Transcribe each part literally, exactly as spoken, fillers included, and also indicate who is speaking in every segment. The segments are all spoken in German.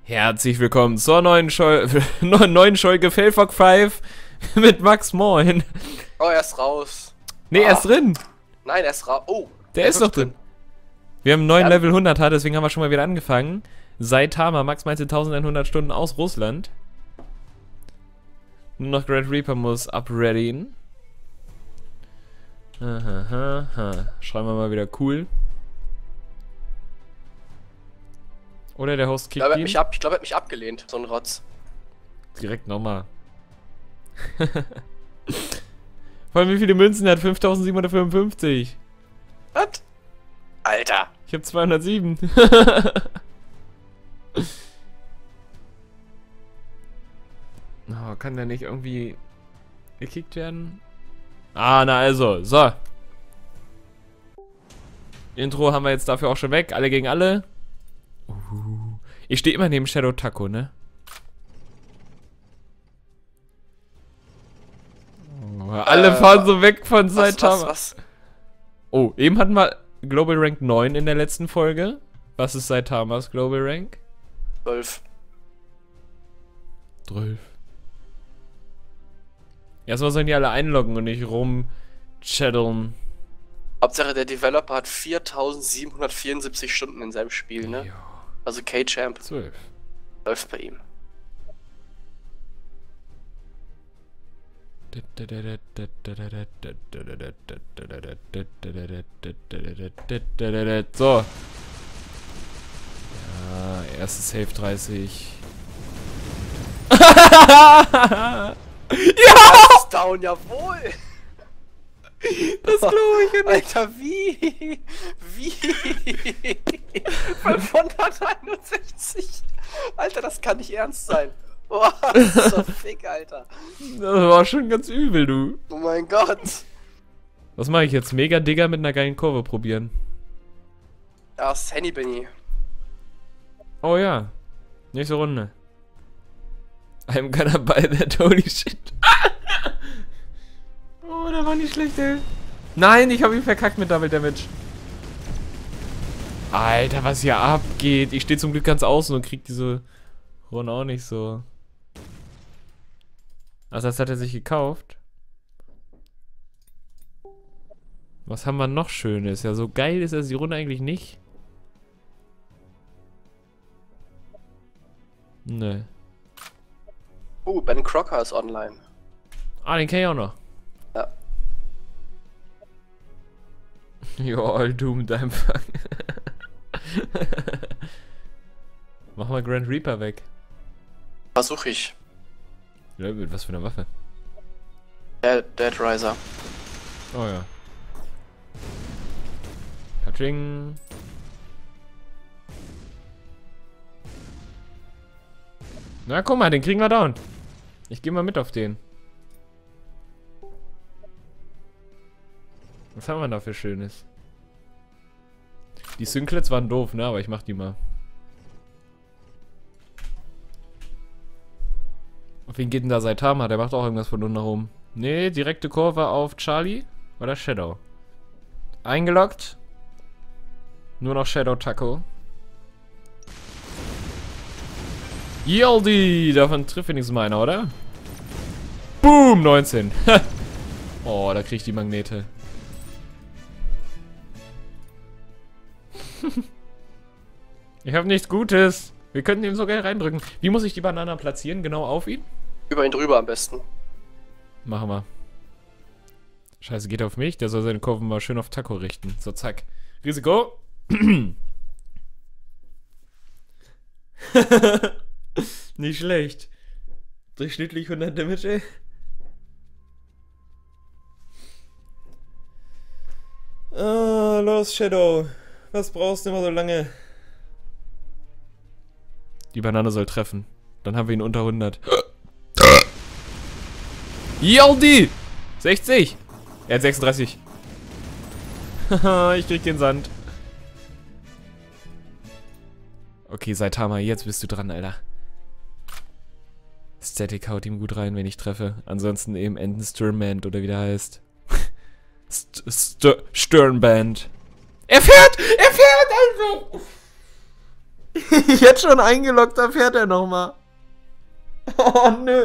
Speaker 1: Herzlich willkommen zur neuen, Scheu neuen Folge Failfock fünf mit Max. Moin.
Speaker 2: Oh, er ist raus.
Speaker 1: Nee,
Speaker 2: ah.
Speaker 1: er ist drin.
Speaker 2: Nein, er ist raus. Oh.
Speaker 1: Der ist noch drin. drin. Wir haben einen neuen ja. Level hundert, deswegen haben wir schon mal wieder angefangen. Saitama, Max meinte eintausendeinhundert Stunden aus Russland. Nur noch Grand Reaper muss upreadyen. Aha, aha, aha. Schreiben wir mal wieder cool. Oder der Host kickt ihn.
Speaker 2: Ich glaube, glaub, er hat mich abgelehnt, so ein Rotz.
Speaker 1: Direkt nochmal. Vor allem, wie viele Münzen hat? fünftausendsiebenhundertfünfundfünfzig.
Speaker 2: Was? Alter.
Speaker 1: Ich hab zweihundertsieben. Oh, kann der nicht irgendwie gekickt werden? Ah, na also, so. Intro haben wir jetzt dafür auch schon weg. Alle gegen alle. Uh, ich stehe immer neben Shadow Taco, ne? Oh, alle äh, fahren so weg von Saitama. Was, was, was? Oh, eben hatten wir Global Rank neun in der letzten Folge. Was ist Saitamas Global Rank?
Speaker 2: zwölf.
Speaker 1: zwölf. Erstmal sollen die alle einloggen und nicht rumchaddeln.
Speaker 2: Hauptsache der Developer hat viertausendsiebenhundertvierundsiebzig Stunden in seinem Spiel, ne? Ja. Also K-Champ.
Speaker 1: zwölf.
Speaker 2: Läuft bei ihm.
Speaker 1: So. Ja, erstes Save dreißig.
Speaker 2: Ja! Das ist down, jawohl!
Speaker 1: Das glaube ich ja nicht.
Speaker 2: Alter, wie? Wie? fünfhunderteinundsechzig? Alter, das kann nicht ernst sein. Boah, das ist so fick, Alter.
Speaker 1: Das war schon ganz übel, du.
Speaker 2: Oh mein Gott.
Speaker 1: Was mache ich jetzt? Mega Digger mit einer geilen Kurve probieren.
Speaker 2: Ja, Sandy Benny.
Speaker 1: Oh ja. Nächste Runde. I'm gonna buy that, holy shit. Oh, der war nicht schlecht, ey. Nein, ich habe ihn verkackt mit Double Damage. Alter, was hier abgeht. Ich stehe zum Glück ganz außen und krieg diese Runde auch nicht so. Also das hat er sich gekauft. Was haben wir noch Schönes? Ja, so geil ist das die Runde eigentlich nicht. Ne.
Speaker 2: Oh, Ben Crocker ist online.
Speaker 1: Ah, den kenn ich auch noch.
Speaker 2: Ja.
Speaker 1: You're all doomed einfach. Mach mal Grand Reaper weg.
Speaker 2: Versuch ich.
Speaker 1: Ja, mit was für eine Waffe?
Speaker 2: Dead, Dead Riser.
Speaker 1: Oh ja. Katsching. Na guck mal, den kriegen wir down. Ich geh mal mit auf den. Was haben wir da für Schönes? Die Synklets waren doof, ne? Aber ich mach die mal. Auf wen geht denn da Saitama? Der macht auch irgendwas von unten nach oben. Ne, direkte Kurve auf Charlie oder Shadow. Eingeloggt. Nur noch Shadow Taco. Yaldi! Davon trifft wenigstens mal einer, oder? Boom! neunzehn. Oh, da krieg ich die Magnete. Ich habe nichts Gutes. Wir könnten ihm sogar reindrücken. Wie muss ich die Banane platzieren? Genau auf ihn?
Speaker 2: Über ihn drüber am besten.
Speaker 1: Machen wir. Scheiße, geht auf mich. Der soll seine Kurven mal schön auf Taco richten. So, zack. Risiko. Nicht schlecht. Durchschnittlich hundert Damage, ey. Ah, los, Shadow. Was brauchst du immer so lange? Die Banane soll treffen. Dann haben wir ihn unter hundert. Yaldi! sechzig! Er hat sechsunddreißig. Haha, ich krieg den Sand. Okay, Saitama, jetzt bist du dran, Alter. Static haut ihm gut rein, wenn ich treffe. Ansonsten eben Enden Sternband oder wie der heißt. St St Sternband. Er fährt! Er fährt einfach! Jetzt schon eingeloggt, da fährt er nochmal. Oh, nö.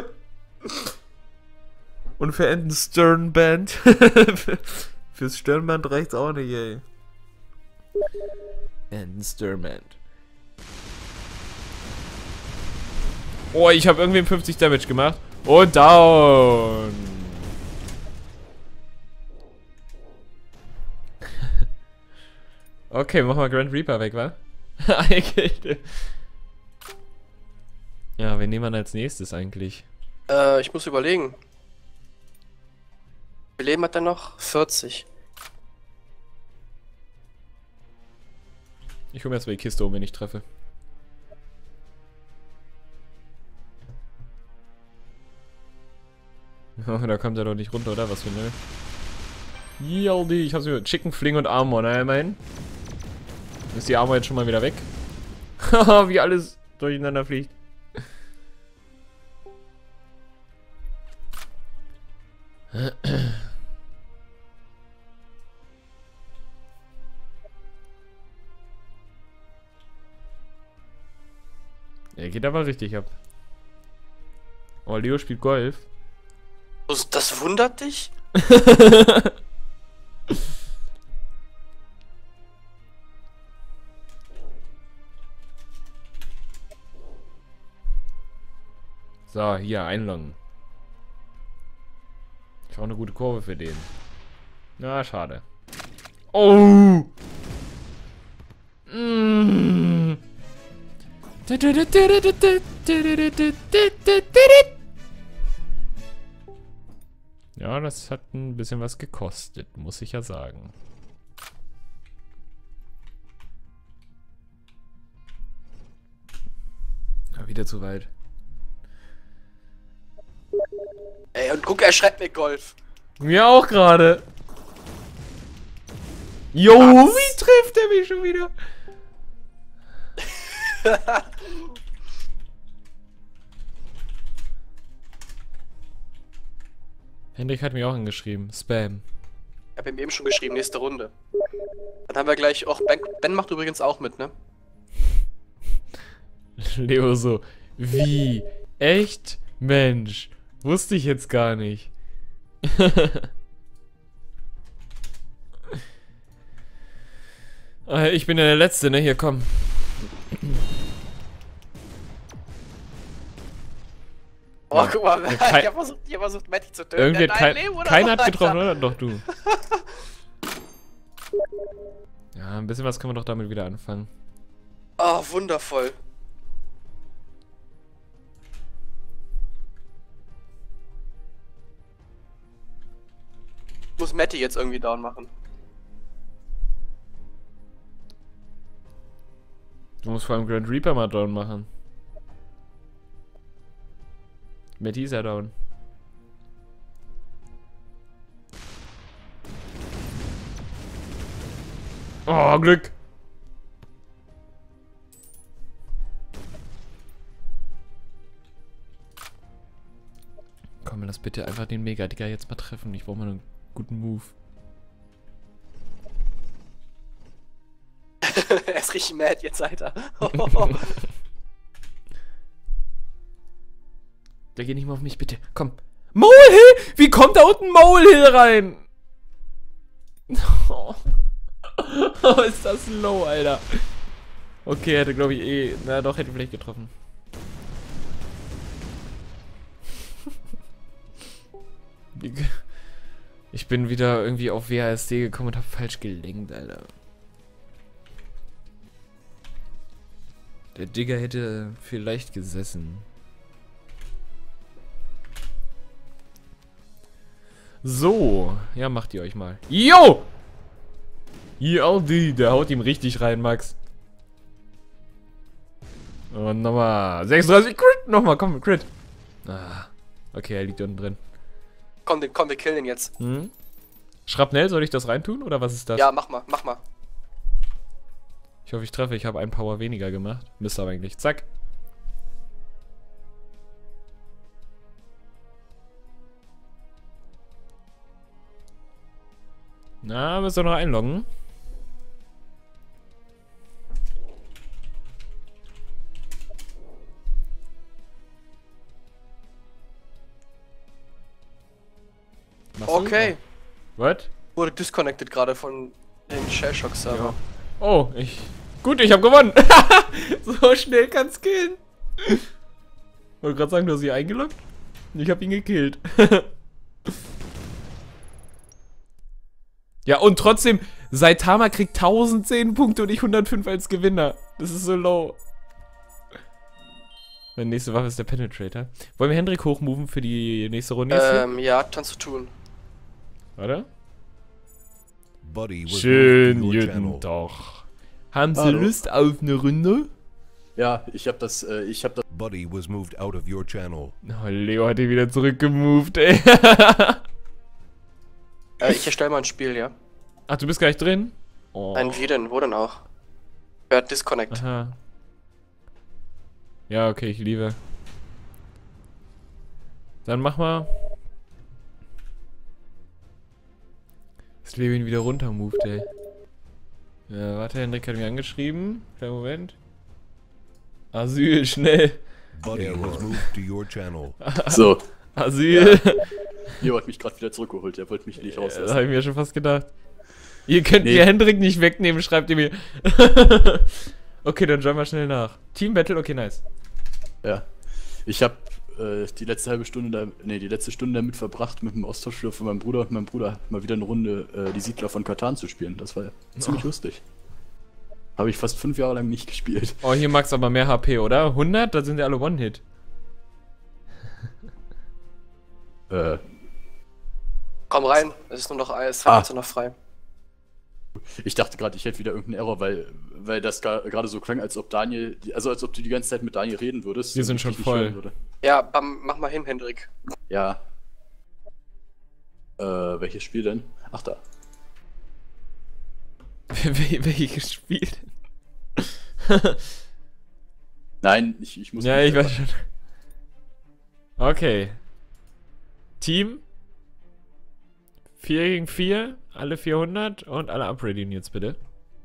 Speaker 1: Und für ein Sternband. Fürs Sternband reicht's auch nicht, ey. Ein Sternband. Oh, ich habe irgendwie fünfzig Damage gemacht. Und down. Okay, mach mal Grand Reaper weg, wa? Ja, wen nehmen wir als nächstes eigentlich?
Speaker 2: Äh, ich muss überlegen. Wie viel Leben hat er noch? vierzig.
Speaker 1: Ich hole mir jetzt mal die Kiste um, wenn ich treffe. Oh, da kommt er doch nicht runter, oder? Was für eine... Yaldi, ich hab's mir... Chicken, Fling und Armor, ne, immerhin. Ist die Armor jetzt schon mal wieder weg? Haha, wie alles durcheinander fliegt. Er geht aber richtig ab. Oh, Leo spielt Golf.
Speaker 2: Das, das wundert dich?
Speaker 1: So, hier, einloggen. Ich brauche eine gute Kurve für den. Na, schade. Oh! Mm. Ja, das hat ein bisschen was gekostet, muss ich ja sagen. Ja, wieder zu weit.
Speaker 2: Ey, und guck, er schreibt mir Golf.
Speaker 1: Mir auch gerade. Jo,
Speaker 2: Was?
Speaker 1: wie trifft er mich schon wieder? Hendrik hat mir auch angeschrieben. Spam.
Speaker 2: Ich hab ihm eben schon geschrieben, nächste Runde. Dann haben wir gleich auch... Ben, Ben macht übrigens auch mit, ne?
Speaker 1: Leo so. Wie? Echt? Mensch. Wusste ich jetzt gar nicht. Ich bin ja der Letzte, ne? Hier, komm.
Speaker 2: Oh, guck mal, ich
Speaker 1: Kein,
Speaker 2: hab versucht, ich hab versucht, Matty zu töten.
Speaker 1: irgendwie
Speaker 2: Der
Speaker 1: hat
Speaker 2: hat ein
Speaker 1: kein,
Speaker 2: Leben, oder
Speaker 1: keiner
Speaker 2: was,
Speaker 1: hat getroffen,
Speaker 2: Alter?
Speaker 1: oder? Doch, du. Ja, ein bisschen was können wir doch damit wieder anfangen.
Speaker 2: Oh, wundervoll. Ich muss Matty jetzt irgendwie down machen.
Speaker 1: Du musst vor allem Grand Reaper mal down machen. Matty ist ja down. Oh, Glück! Komm, lass bitte einfach den Mega-Digger jetzt mal treffen. Ich brauche mal einen guten Move.
Speaker 2: Er ist richtig mad jetzt, Alter.
Speaker 1: Der geht nicht mal auf mich, bitte. Komm. Molehill! Wie kommt da unten Molehill rein? Oh. Oh, ist das low, Alter. Okay, hätte, glaube ich, eh... Na doch, hätte vielleicht getroffen. Ich bin wieder irgendwie auf W A S D gekommen und habe falsch gelenkt, Alter. Der Digger hätte vielleicht gesessen. So. Ja, macht ihr euch mal. Yo! Yaldi, der haut ihm richtig rein, Max. Und nochmal. sechsunddreißig, Crit! Nochmal, komm, Crit. Ah, okay, er liegt unten drin.
Speaker 2: Komm, den, komm, wir killen ihn jetzt.
Speaker 1: Hm? Schrapnell, soll ich das reintun oder was ist das?
Speaker 2: Ja, mach mal, mach mal.
Speaker 1: Ich hoffe, ich treffe. Ich habe einen Power weniger gemacht. Müsste aber eigentlich. Zack. Na, müssen wir noch einloggen.
Speaker 2: Okay.
Speaker 1: Was?
Speaker 2: Wurde disconnected gerade von den Shellshock-Server.
Speaker 1: Ja. Oh, ich... Gut, ich habe gewonnen. So schnell kann's gehen. Wollte gerade sagen, du hast sie eingeloggt? Ich habe ihn gekillt. Ja, und trotzdem, Saitama kriegt tausendzehn Punkte und ich hundertfünf als Gewinner. Das ist so low. Meine nächste Waffe ist der Penetrator. Wollen wir Hendrik hochmoven für die nächste Runde?
Speaker 2: Ähm, ja, kannst du tun.
Speaker 1: Warte.
Speaker 3: Buddy was
Speaker 1: Schön,
Speaker 3: moved to your
Speaker 1: guten
Speaker 3: channel.
Speaker 1: doch. Haben Sie
Speaker 4: Hallo.
Speaker 1: Lust auf eine Runde?
Speaker 4: Ja, ich hab das, äh, ich hab das.
Speaker 3: Buddy was moved out of your channel.
Speaker 1: Oh, Leo hat ihn wieder zurückgemoved, ey.
Speaker 2: Äh, ich erstelle mal ein Spiel, ja.
Speaker 1: Ach, du bist gar nicht drin? Oh.
Speaker 2: Ein wie denn? Wo denn auch? Wer hat Disconnect?
Speaker 1: Aha. Ja, okay, ich liebe. Dann mach mal. Das Leo ihn wieder runtermoved, ey. Ja, warte, Hendrik hat mich angeschrieben. Kleinen Moment. Asyl, schnell.
Speaker 3: Buddy was moved to your channel.
Speaker 4: So,
Speaker 1: Asyl.
Speaker 4: Leo hat mich gerade wieder zurückgeholt, er wollte mich nicht
Speaker 1: Das
Speaker 4: rauslassen.
Speaker 1: habe ich mir schon fast gedacht. Ihr könnt
Speaker 4: Nee.
Speaker 1: mir Hendrik nicht wegnehmen, schreibt ihr mir. Okay, dann join mal schnell nach. Team Battle, okay, nice.
Speaker 4: Ja. Ich hab äh, die letzte halbe Stunde, da, nee, die letzte Stunde damit verbracht, mit dem Austauschschüler von meinem Bruder und meinem Bruder mal wieder eine Runde äh, die Siedler von Katan zu spielen. Das war ziemlich
Speaker 1: Oh.
Speaker 4: lustig. Habe ich fast fünf Jahre lang nicht gespielt.
Speaker 1: Oh, hier magst aber mehr H P, oder? hundert? Da sind ja alle One-Hit.
Speaker 4: Äh,
Speaker 2: Komm rein, es ist nur noch es
Speaker 4: Ah.
Speaker 2: ist nur noch frei.
Speaker 4: ich dachte gerade, ich hätte wieder irgendeinen Error, weil, weil das ga- gerade so klang, als ob Daniel, also als ob du die ganze Zeit mit Daniel reden würdest.
Speaker 1: Wir
Speaker 4: und
Speaker 1: sind
Speaker 4: ich
Speaker 1: schon
Speaker 4: dich nicht
Speaker 1: voll.
Speaker 4: hören würde.
Speaker 2: Ja, bam, mach mal hin, Hendrik.
Speaker 4: Ja. Äh, welches Spiel denn? Ach da.
Speaker 1: Wel welches Spiel?
Speaker 4: Nein, ich, ich muss
Speaker 1: Ja,
Speaker 4: mich
Speaker 1: ich
Speaker 4: selber-
Speaker 1: weiß schon. Okay. Team. vier gegen vier. Alle vierhundert und alle upgraden jetzt bitte.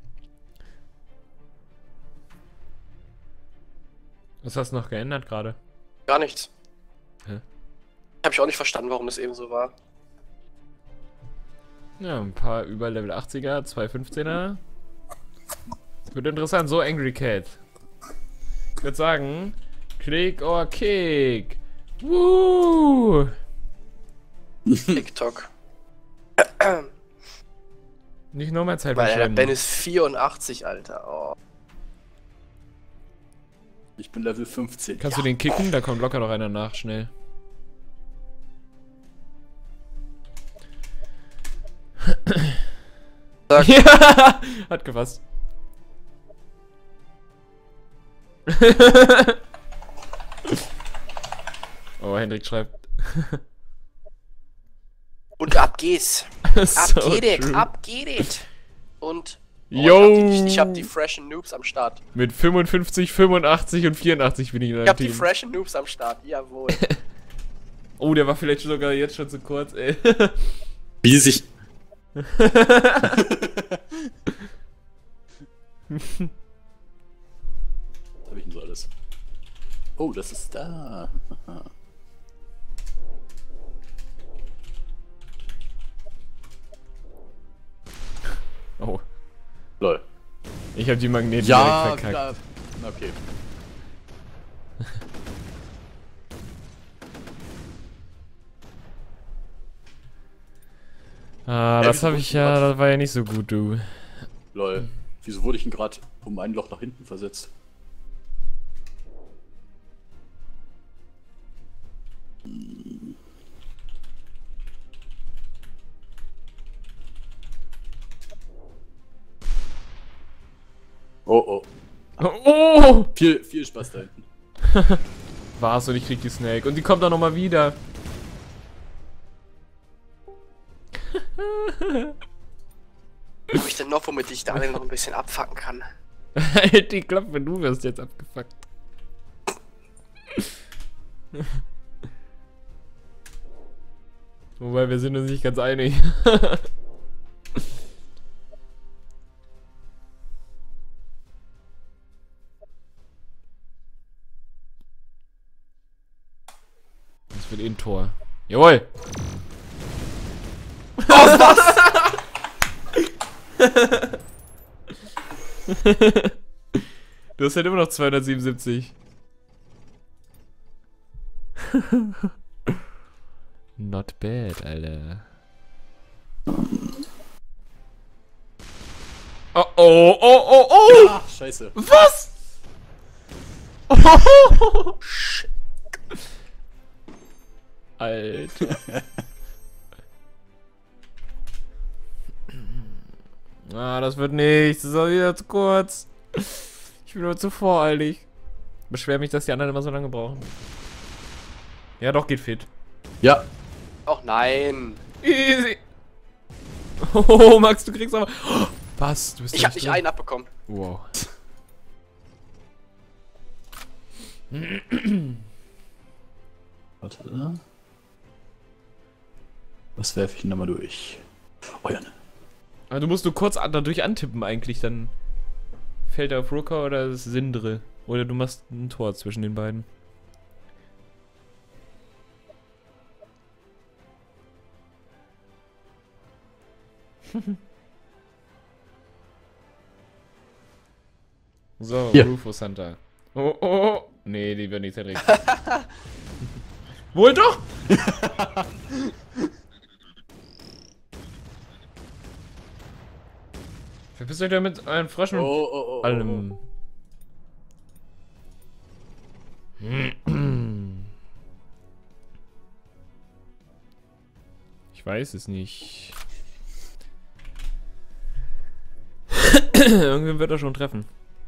Speaker 1: Was hast du noch geändert gerade?
Speaker 2: Gar nichts.
Speaker 1: Hä?
Speaker 2: Hab ich auch nicht verstanden, warum das eben so war.
Speaker 1: Ja, ein paar über Level achtziger, zwei fünfzehner. Wird interessant, so Angry Cat. Ich würde sagen, Click or Kick. Woo!
Speaker 2: TikTok.
Speaker 1: Nicht nochmal Zeit
Speaker 2: Weil der
Speaker 1: verschwenden.
Speaker 2: Ben ist vierundachtzig, Alter. Oh.
Speaker 4: Ich bin Level fünfzehn.
Speaker 1: Kannst
Speaker 4: ja.
Speaker 1: du den kicken? Da kommt locker noch einer nach, schnell.
Speaker 2: Sag.
Speaker 1: Ja, hat gefasst. Oh, Hendrik schreibt.
Speaker 2: Und ab geht's. Ab
Speaker 1: So
Speaker 2: geht it,
Speaker 1: true.
Speaker 2: ab geht it. Und oh,
Speaker 1: Yo.
Speaker 2: ich hab die, ich hab die freshen Noobs am Start.
Speaker 1: Mit fünfundfünfzig, fünfundachtzig und vierundachtzig bin ich in
Speaker 2: Ich
Speaker 1: deinem
Speaker 2: hab die
Speaker 1: Team.
Speaker 2: freshen Noobs am Start, jawohl.
Speaker 1: Oh, der war vielleicht sogar jetzt schon zu kurz, ey.
Speaker 4: Wie sich. Was hab ich denn so alles? Oh, das ist da.
Speaker 1: Oh,
Speaker 4: Lol.
Speaker 1: ich hab die Magneten
Speaker 4: Ja,
Speaker 1: direkt verkackt.
Speaker 4: da. Okay.
Speaker 1: Ah,
Speaker 4: Ja,
Speaker 1: das
Speaker 4: wieso
Speaker 1: habe
Speaker 4: wurde
Speaker 1: ich
Speaker 4: ich
Speaker 1: ja,
Speaker 4: grad-
Speaker 1: das war ja nicht so gut, du.
Speaker 4: Lol. Wieso wurde ich denn gerade um ein Loch nach hinten versetzt? Oh oh.
Speaker 1: Oh!
Speaker 4: Viel, viel Spaß da hinten.
Speaker 1: War's und ich krieg die Snake. Und die kommt dann nochmal wieder.
Speaker 2: Was hab ich denn noch, womit ich Daniel noch ein bisschen abfacken kann?
Speaker 1: Halt die Klappe, du wirst jetzt abgefuckt. Wobei, wir sind uns nicht ganz einig. Das wird eh ein Tor. Jawohl!
Speaker 4: was?
Speaker 1: Du hast halt immer noch zweihundertsiebenundsiebzig. Not bad, Alter. Oh, oh, oh, oh, oh!
Speaker 4: Ah, scheiße.
Speaker 1: Was? Oh, shit. Alter. Ah, das wird nichts. Das ist auch wieder zu kurz. Ich bin nur zu voreilig. Beschwer mich, dass die anderen immer so lange brauchen. Ja, doch, geht fit.
Speaker 4: Ja.
Speaker 2: Och nein.
Speaker 1: Easy. Oh, Max, du kriegst aber... Oh, was? Du bist
Speaker 2: Ich hab nicht einen abbekommen.
Speaker 1: Wow.
Speaker 4: Warte. Was werfe ich denn nochmal durch? Oh ja, ne.
Speaker 1: Aber du musst nur kurz dadurch antippen eigentlich, dann fällt er auf Rooker oder Sindre. Oder du machst ein Tor zwischen den beiden. So,
Speaker 4: Hier.
Speaker 1: Rufus Hunter. Oh, oh, oh. Nee, die wird nicht zerlegt. Wohl doch! Verpisst euch da mit einem Fröschen
Speaker 4: Oh,
Speaker 1: und
Speaker 4: oh, oh, oh,
Speaker 1: allem. Ich weiß es nicht. Irgendwann wird er schon treffen.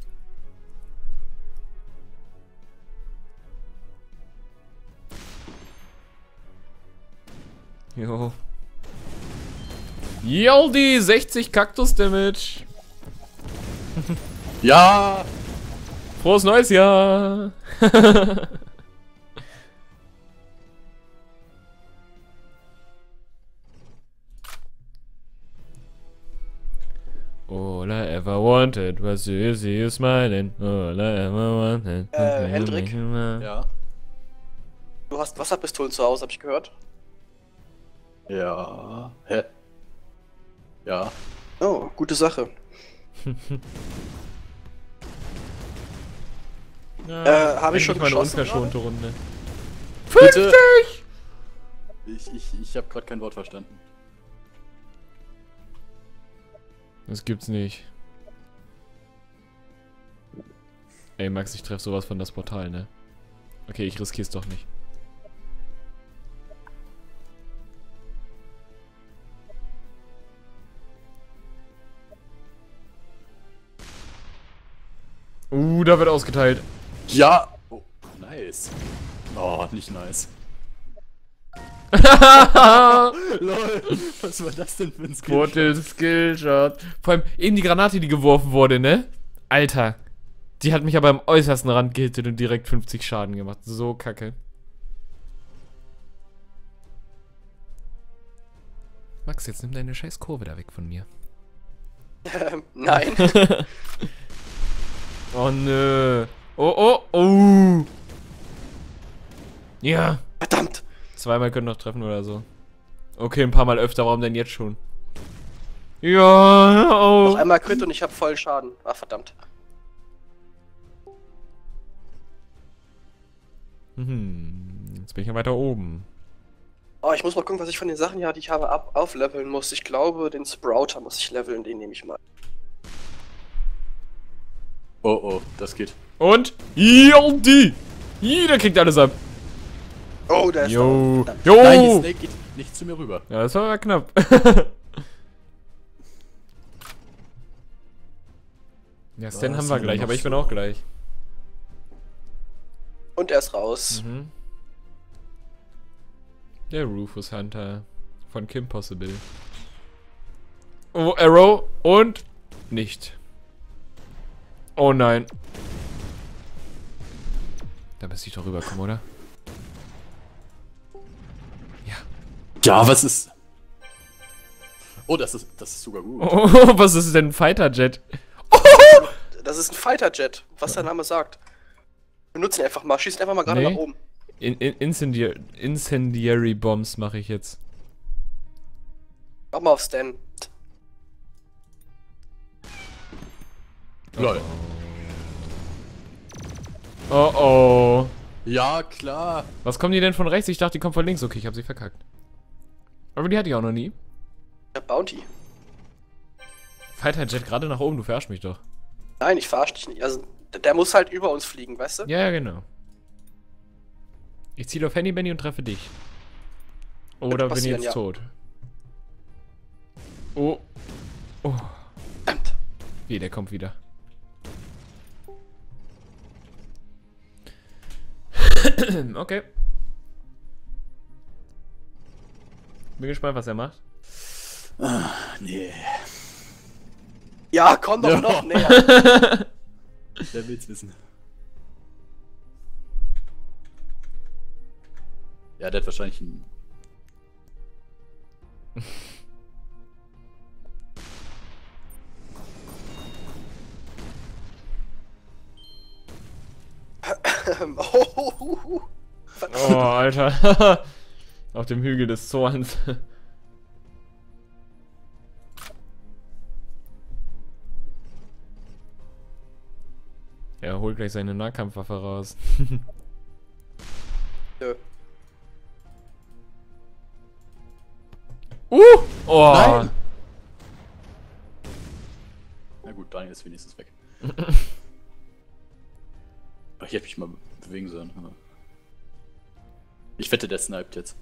Speaker 1: Jo. Yoldi, sechzig Kaktus Damage.
Speaker 4: Ja!
Speaker 1: Frohes neues Jahr. All I ever wanted was to see you smiling. All I ever wanted.
Speaker 2: Äh, Hendrik?
Speaker 4: Ja.
Speaker 2: Du hast Wasserpistolen zu Hause, hab ich gehört.
Speaker 4: Ja. Hä? Ja.
Speaker 2: Oh, gute Sache.
Speaker 1: Ja,
Speaker 2: Äh, hab ich
Speaker 1: endlich
Speaker 2: schon
Speaker 1: mal eine
Speaker 2: geschossen
Speaker 1: unverschonte Runde.
Speaker 4: Bitte? Ich, ich, ich hab grad kein Wort verstanden.
Speaker 1: Das gibt's nicht. Ey, Max, ich treffe sowas von das Portal, ne? Okay, ich riskier's doch nicht. Uh, da wird ausgeteilt.
Speaker 4: Ja! Oh, nice. Oh, nicht nice. Lol, was war das denn für ein Skill?
Speaker 1: Portal Skillshot. Vor allem eben die Granate, die geworfen wurde, ne? Alter. Die hat mich aber am äußersten Rand gehittet und direkt fünfzig Schaden gemacht. So kacke. Max, jetzt nimm deine scheiß Kurve da weg von mir.
Speaker 2: Ähm, nein.
Speaker 1: Oh nö. Oh, oh, oh. Ja.
Speaker 2: Verdammt.
Speaker 1: Zweimal können noch treffen oder so. Okay, ein paar Mal öfter, warum denn jetzt schon? Ja,
Speaker 2: Noch
Speaker 1: oh.
Speaker 2: einmal Crit und ich hab voll Schaden. Ach, verdammt.
Speaker 1: Hm, jetzt bin ich ja weiter oben.
Speaker 2: Oh, ich muss mal gucken, was ich von den Sachen ja, die ich habe, ab aufleveln muss. Ich glaube, den Sprouter muss ich leveln, den nehme ich mal.
Speaker 4: Oh, oh, das geht.
Speaker 1: Und? Yoldi! Jeder kriegt alles ab.
Speaker 2: Oh, der ist
Speaker 1: Jo.
Speaker 2: down.
Speaker 1: Jo!
Speaker 4: Nein, die Snake geht nicht zu mir rüber.
Speaker 1: Ja, das war knapp. Ja, Stan
Speaker 4: Was
Speaker 1: haben wir
Speaker 4: denn
Speaker 1: gleich,
Speaker 4: noch
Speaker 1: aber ich bin
Speaker 4: so?
Speaker 1: auch gleich.
Speaker 2: Und er ist raus.
Speaker 1: Mhm. Der Rufus Hunter von Kim Possible. Oh, Arrow und nicht. Oh nein. Da müsste ich doch rüberkommen, oder? Ja.
Speaker 4: Ja, was ist... Oh, das ist, das ist sogar gut.
Speaker 1: Oh, was ist denn ein Fighter Jet?
Speaker 2: Das ist ein Fighter-Jet, was der Name sagt. Benutzen ihn einfach mal, schießen einfach mal gerade
Speaker 1: Nee.
Speaker 2: nach oben.
Speaker 1: In, in, Incendiary, Incendiary Bombs mache ich jetzt.
Speaker 2: Mach mal auf Stan.
Speaker 4: Lol.
Speaker 1: Oh oh.
Speaker 4: Ja, klar.
Speaker 1: Was kommen die denn von rechts? Ich dachte, die kommen von links. Okay, ich hab sie verkackt. Aber die hatte ich auch noch nie.
Speaker 2: Der Bounty.
Speaker 1: Fighter Jet gerade nach oben, du verarsch mich doch.
Speaker 2: Nein, ich verarsch dich nicht. Also, der, der muss halt über uns fliegen, weißt du?
Speaker 1: Ja, ja, genau. Ich ziele auf Henny Benny und treffe dich. Oder bin ich jetzt
Speaker 2: ja.
Speaker 1: tot? Oh. Oh.
Speaker 2: Verdammt.
Speaker 1: Wie, der kommt wieder. Okay. Bin gespannt, was er macht.
Speaker 4: Ah, nee.
Speaker 2: Ja, komm doch
Speaker 4: Ja.
Speaker 2: noch näher.
Speaker 4: Wer will's wissen? Ja, der hat wahrscheinlich ein...
Speaker 2: oh,
Speaker 1: Oh, Alter. Auf dem Hügel des Zorns. Er holt gleich seine Nahkampfwaffe raus.
Speaker 2: Nö.
Speaker 1: Uh! Oh!
Speaker 4: Nein. Na gut, Daniel ist wenigstens weg. Ach, ich hätte mich mal bewegen sollen. Ich wette, der sniped jetzt.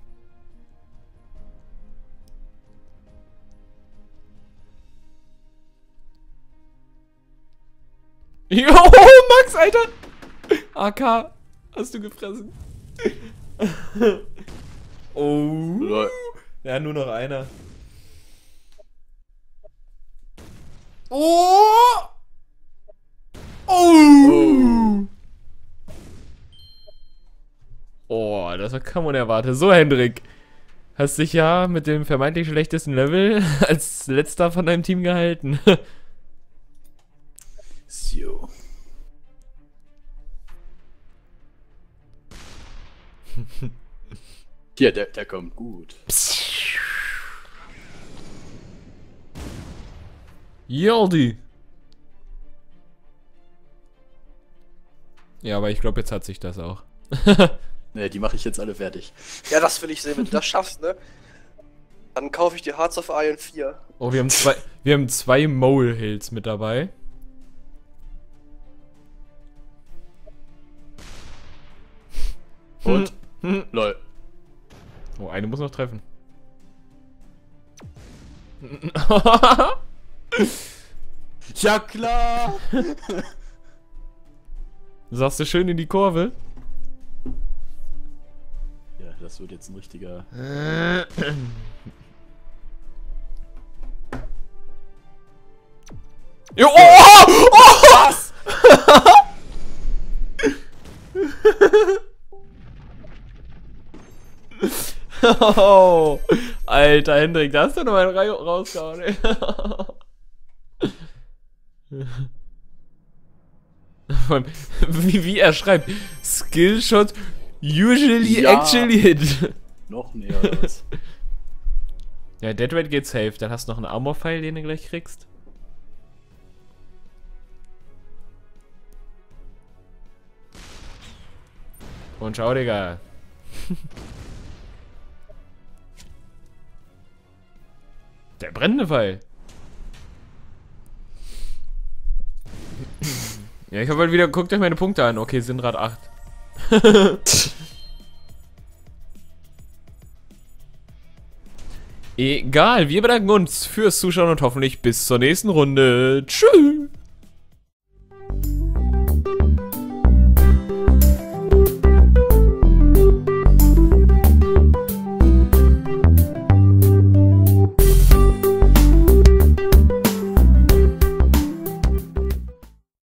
Speaker 1: Jo, Max, Alter! A K, hast du gefressen. Oh.
Speaker 4: Lol.
Speaker 1: Ja, nur noch einer. Oh! Oh! Oh, das hat kaum unerwartet. So, Hendrik. Hast dich ja mit dem vermeintlich schlechtesten Level als letzter von deinem Team gehalten.
Speaker 4: So. Hier, der, der kommt gut.
Speaker 1: Yaldi. Ja, aber ich glaube, jetzt hat sich das auch.
Speaker 4: Ne, die mache ich jetzt alle fertig.
Speaker 2: Ja, das will ich sehen, wenn du das schaffst, ne? Dann kaufe ich dir Hearts of Iron vier.
Speaker 1: Oh, wir haben zwei, wir haben zwei Molehills mit dabei.
Speaker 4: Und?
Speaker 1: Hm.
Speaker 4: Lol.
Speaker 1: Oh, eine muss noch treffen.
Speaker 4: Ja klar!
Speaker 1: Sagst du schön in die Kurve?
Speaker 4: Ja, das wird jetzt ein richtiger...
Speaker 1: Jo, oh, oh, oh!
Speaker 2: Was?
Speaker 1: Oh, Alter Hendrik, da hast du noch mal einen rausgehauen, ey. wie, wie er schreibt, Skillshot usually
Speaker 4: Ja.
Speaker 1: actually hit.
Speaker 4: Noch näher als...
Speaker 1: Ja, Dead Red geht safe, dann hast du noch einen Armor-Pfeil, den du gleich kriegst. Und schau, Digga. Der brennende Pfeil. Ja, ich habe halt wieder, guckt euch meine Punkte an. Okay, sind Rad acht. Egal, wir bedanken uns fürs Zuschauen und hoffentlich bis zur nächsten Runde. Tschüss.